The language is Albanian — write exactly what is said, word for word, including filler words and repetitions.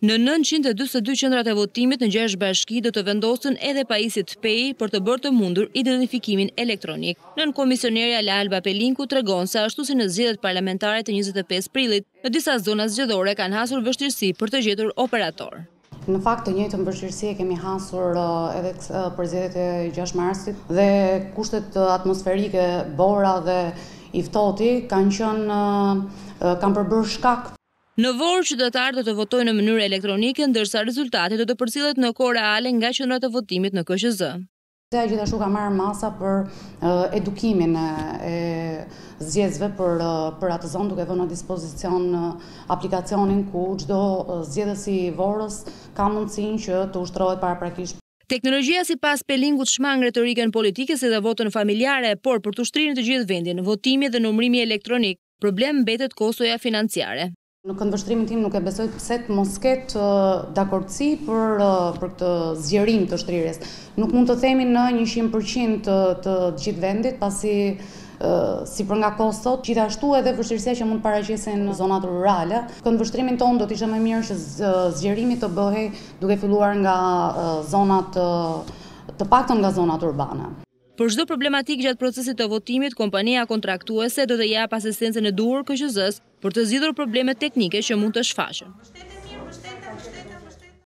Në nëntëqind e dymbëdhjetë e dy qendrat e votimit në gjashtë bashki do të vendosen edhe pajisjet P E I për të bërë të mundur identifikimin elektronik. Nën komisionerja Alba Pelinku tregon se ashtu si në zgjedhjet parlamentare të njëzet e pesë prillit, në disa zona zgjedhore kanë hasur vështirësi për të gjetur operator. Në fakt të njëjtën vështirësi e kemi hasur edhe për zgjedhjet e gjashtë marsit dhe kushtet atmosferike, bora dhe i ftohti kanë qenë kanë përbërë shkak. Në vorë, qytetarët do të votojnë në mënyrë elektronike, ndërsa rezultati do të përcillet në kohë reale nga qendrat e votimit në K Q Z. Gjithashtu ka marrë masa për edukimin e zgjedhësve për për atë zonë, duke vënë në dispozicion aplikacionin ku çdo zgjedhës i vorës ka mundësinë që të ushtrohet paraprakisht. Teknologjia sipas Pelingut shmang retorikën politike si dhe votën familjare, por për të ushtrirë në të gjithë vendin, votimi dhe numërimi elektronik, problem mbetet kostoja financiare. Në këndvështrimin tim nuk e besoj pse të mos ketë dakordsi për për këtë zgjerim të shtrirjes. Nuk mund të themi në njëqind përqind të, të gjithë vendit, pasi si për nga kostot, gjithashtu edhe vështirësia që mund paraqesin në zonat rurale. Këndvështrimin tonë do të ishte më mirë që zgjerimi të bëhej duke filluar nga zonat të paktën nga zonat urbane. Për çdo problematik gjatë procesit të votimit, kompania kontraktuese do të jap asistencën e duhur K Q Z-s për të zgjidhur problemet teknike që mund të shfaqen.